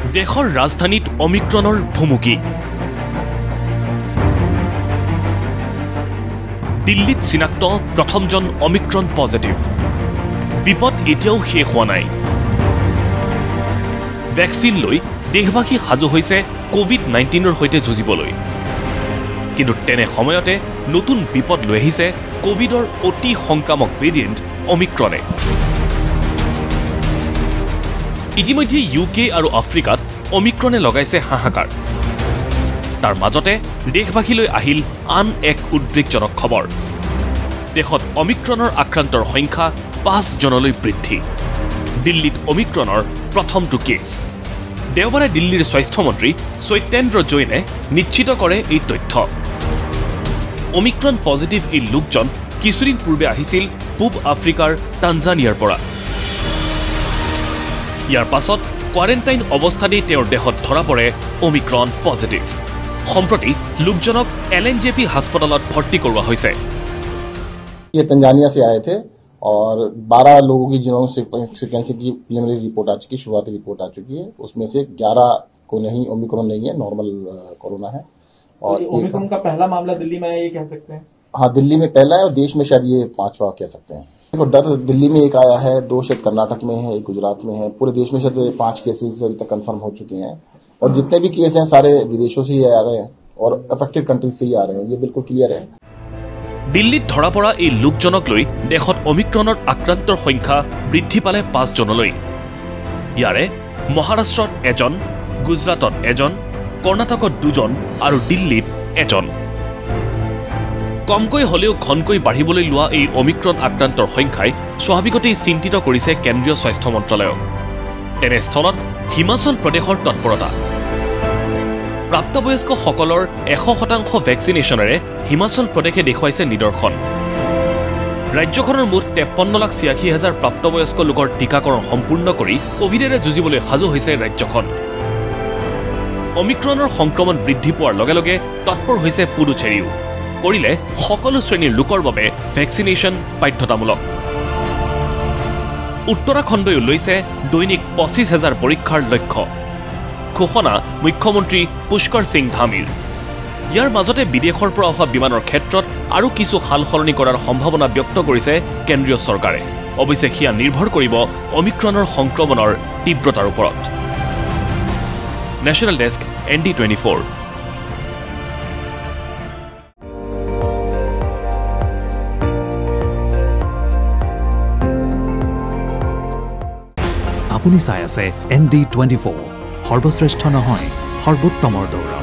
দেশৰ ৰাজধানীত অমিক্ৰণৰ ভুমুকি দিল্লীত চিনাক্ত প্ৰথমজন অমিক্ৰণ পজিটিভ বিপদ এতিয়াও শেষ হোৱা নাই ভ্যাকচিন লৈ দেশবাসী সাজু হৈছে কোভিড-19ৰ সৈতে যুঁজিবলৈ কিন্তু তেনে সময়তে নতুন বিপদ লৈ আহিছে কোভিডৰ অতি সংক্ৰামক ভেৰিয়েণ্ট অমিক্ৰণে ইতিমধ্যে ইউকে আৰু আফ্ৰিকাত অমিক্ৰণে লগাইছে হাহাকাৰ তাৰ মাজতে দেশবাসীলৈ আহিল আন এক উদ্বেগজনক খবৰ দেশত অমিক্ৰণৰ আক্ৰান্তৰ সংখ্যা 5 জনলৈ বৃদ্ধি দিল্লীত অমিক্ৰণৰ প্ৰথমটো কেছ দেওবাৰে দিল্লীৰ স্বাস্থ্যমন্ত্ৰী সত্যেন্দ্ৰ জৈনে নিশ্চিত কৰে এই তথ্য অমিক্ৰণ পজিটিভ এই লোকজন কিছুদিন পূৰ্বে আহিছিল পূব আফ্ৰিকাৰ তানজানিয়াৰ পৰা ইয়াৰ পাছত কোৱাৰেণ্টাইন অৱস্থাতেই তেওঁৰ দেহত ধৰা পৰে অমিক্ৰণ পজিটিভ সম্প্ৰতি লোকজনক LNJP হাস্পতালত ভৰ্তি কৰোৱা হৈছে ये तंजानिया से आए थे और 12 लोगों की जिनोम सीक्वेंसिंग की प्रीलिमिनरी रिपोर्ट आ चुकी है शुरुआती रिपोर्ट आ चुकी है उसमें से 11 को नहीं ओमिक्रॉन नहीं है नॉर्मल कोरोना है और ओमिक्रॉन का पहला मामला दिल्ली में ये कह सकते हैं हाँ दिल्ली में पहला है और देश में शायद ये 5वां कह सकते हैं देखो डर दिल्ली में एक आया है 2 शायद कर्नाटक में है 1 गुजरात में है पूरे देश में शायद 5 केसेस अभी तक कंफर्म हो चुके हैं और जितने भी केस हैं सारे विदेशों से ही आ रहे हैं और अफेक्टेड कंट्रीज से ही आ रहे हैं ये बिल्कुल क्लियर है দিল্লীত ধৰা পৰা এই লোকজনক লৈ দেশত অমিক্ৰণৰ আক্ৰান্তৰ সংখ্যা বৃদ্ধি পালে 5 জনলৈ ইয়াৰে মহাৰাষ্ট্ৰত এজন গুজৰাটত এজন কৰ্ণাটকত 2 জন আৰু দিল্লীত এজন কমকৈ হলেও ঘনকৈ বাঢ়িবলৈ লোৱা এই অমিক্ৰণ আক্ৰান্তৰ সংখ্যাই স্বাভাৱিকতেই চিন্তিত কৰিছে কেন্দ্ৰীয় স্বাস্থ্য মন্ত্ৰালয়ক তেনেস্থলত হিমাচল প্ৰদেশৰ তৎপৰতা প্ৰাপ্তবয়স্কসকলৰ 100% ভ্যাকচিনেশ্যনেৰে হিমাচল প্ৰদেশে দেখুৱাইছে নিদৰ্শন ৰাজ্যখনৰ মুঠ 53,86,000 প্ৰাপ্তবয়স্ক লোকৰ টিকাকৰণ সম্পূৰ্ণ কৰি কোভিডেৰে যুঁজিবলৈ সাজু হৈছে ৰাজ্যখন অমিক্ৰণৰ সংক্ৰমণ বৃদ্ধি পোৱাৰ লগে লগে তৎপৰ হৈছে পুডুচেৰীও কৰিলে সকলো শ্ৰেণীৰ লোকৰ বাবে ভ্যাকচিনেশ্যন বাধ্যতামূলক উত্তৰাখণ্ডই লৈছে দৈনিক 25,000 পৰীক্ষাৰ লক্ষ্য ঘোষণা মুখ্যমন্ত্ৰী পুষ্কৰ সিং ধামীৰ ইয়াৰ মাজতে বিদেশৰ পৰা অহা বিমানৰ ক্ষেত্ৰত আৰু কিছু সালসলনি কৰাৰ সম্ভাৱনা ব্যক্ত কৰিছে কেন্দ্ৰীয় চৰকাৰে অৱশ্যে হিয়া নিৰ্ভৰ কৰিব অমিক্ৰণৰ সংক্ৰমণৰ তীব্ৰতাৰ ওপৰত নেশ্যনেল ডেস্ক ND24 আপুনি চাই আছে ND24 সৰ্বশ্ৰেষ্ঠ নহয় সৰ্বোত্তমৰ দৌৰা